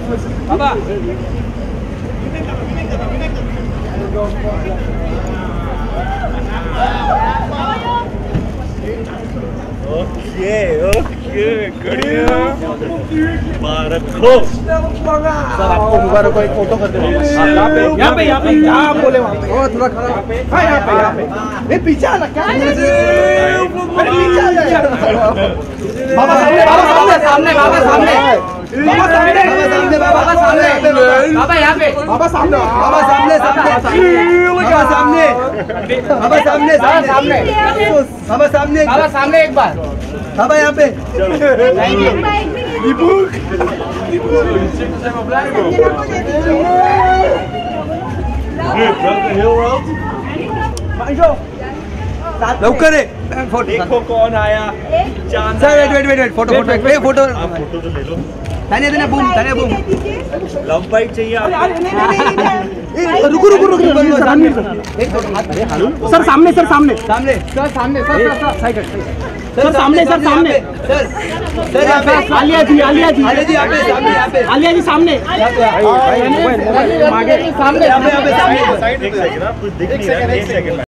बाबा okay मुबारक हो sir, आपको मुबारक हो। एक फोटो करते हैं यहाँ पे आप बोले वहाँ पे थोड़ा खड़ा। हाँ यहाँ पे ये पीछे आना क्या बाबा सामने बाबा सामने बाबा यहाँ पे बाबा सामने बाबा सामने बाबा सामने बाबा सामने बाबा सामने बाबा सामने एक बार बाबा यहाँ पे लवकर देखो कौन आया। सर वेट फोटो तो ले लो। तानिया बूम लंबाई चाहिए रुको सर सामने सर सामने आलिया जी सामने एक सेकंड